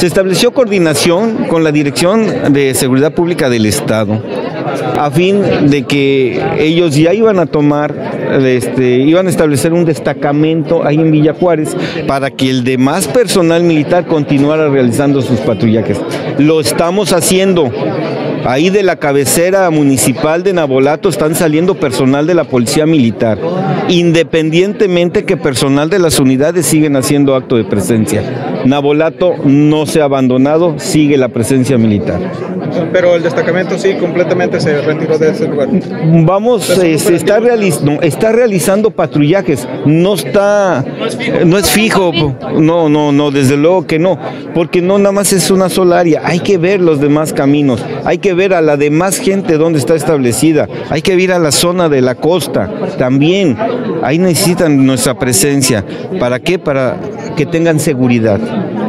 Se estableció coordinación con la Dirección de Seguridad Pública del Estado a fin de que ellos ya iban a tomar, iban a establecer un destacamento ahí en Villa Juárez para que el demás personal militar continuara realizando sus patrullajes. Lo estamos haciendo. Ahí de la cabecera municipal de Navolato están saliendo personal de la Policía Militar, independientemente que personal de las unidades siguen haciendo acto de presencia. Navolato no se ha abandonado, sigue la presencia militar. Pero el destacamento sí completamente se retiró de ese lugar. Vamos, está realizando patrullajes, no es fijo, no, desde luego que no, porque no nada más es una sola área, hay que ver los demás caminos, hay que ver a la demás gente donde está establecida, hay que ir a la zona de la costa, también, ahí necesitan nuestra presencia. ¿Para qué? Para que tengan seguridad.